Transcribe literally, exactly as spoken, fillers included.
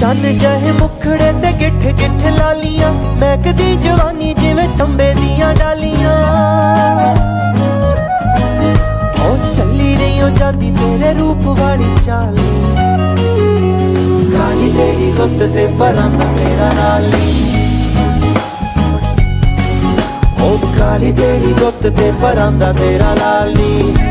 चन्न जहे मुखड़े ते गिठ गिठ लालियां, महकदी जवानी जिवें चंबे दियां डालियां। ओ चली रही हो जाती तेरे रूप वाली चाली, काली तेरी गुत्त ते परांदा तेरा नाली। ओ काली तेरी गुत्त ते परांदा तेरा लाली।